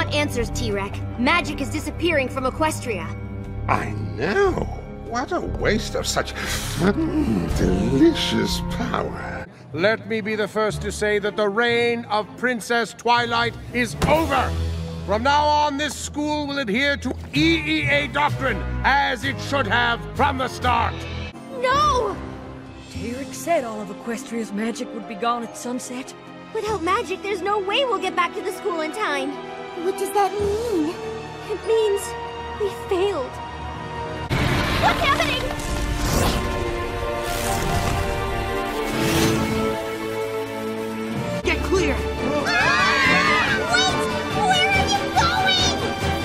want answers, T-Rex. Magic is disappearing from Equestria. I know. What a waste of such delicious power. Let me be the first to say that the reign of Princess Twilight is over. From now on, this school will adhere to EEA doctrine, as it should have from the start. No! T-Rex said all of Equestria's magic would be gone at sunset. Without magic, there's no way we'll get back to the school in time. What does that mean? It means we failed. What's happening? Get clear! Wait! Where are you going?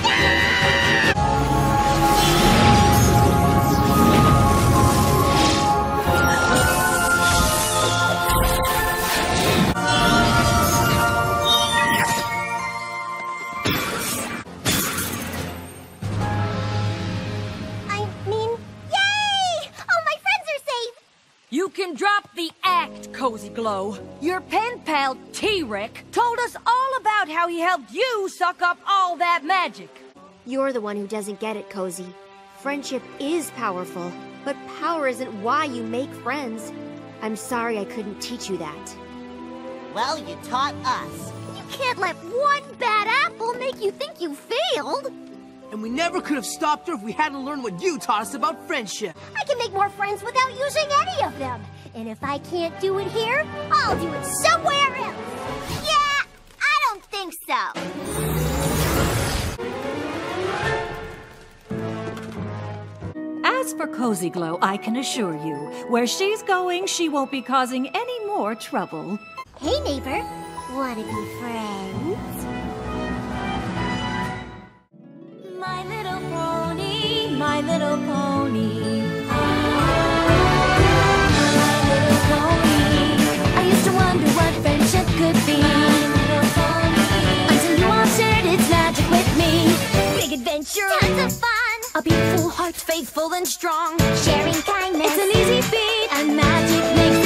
Yay! All my friends are safe! You can drop the act, Cozy Glow. Your pen pal, T-Rex, told us all about how he helped you suck up all that magic. You're the one who doesn't get it, Cozy. Friendship is powerful, but power isn't why you make friends. I'm sorry I couldn't teach you that. Well, you taught us. You can't let one bad apple make you think you failed. And we never could have stopped her if we hadn't learned what you taught us about friendship. I can make more friends without using any of them. And if I can't do it here, I'll do it somewhere else. Yeah, I don't think so. As for Cozy Glow, I can assure you, where she's going, she won't be causing any more trouble. Hey, neighbor. Wanna be friends? My little pony, my little pony. My little pony. I used to wonder what friendship could be. Until you all shared its magic with me. Big adventure. Tons of fun. A beautiful heart, faithful and strong. Sharing kindness. It's an easy feat, and magic makes